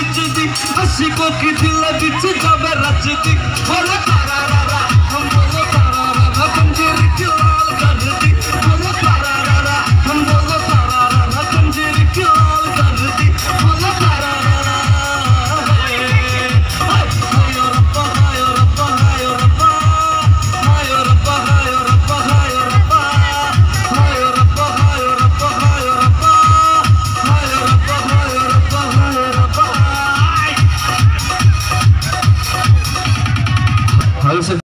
बिचदी आशिकों की दिल बिच जावे रचदी बोलो तारारा हम बोलो तारारा कंजीरी की लाल कर दी बोलो तारारा हम बोलो तारारा कंजीरी की लाल कर दी बोलो तारारा हाय रब्बा हाय रब्बा हाय रब्बा हाय रब्बा हाय रब्बा हाय रब्बा हाय रब्बा हाय रब्बा हाय रब्बा हाय रब्बा हाय रब्बा हाय रब्बा हाय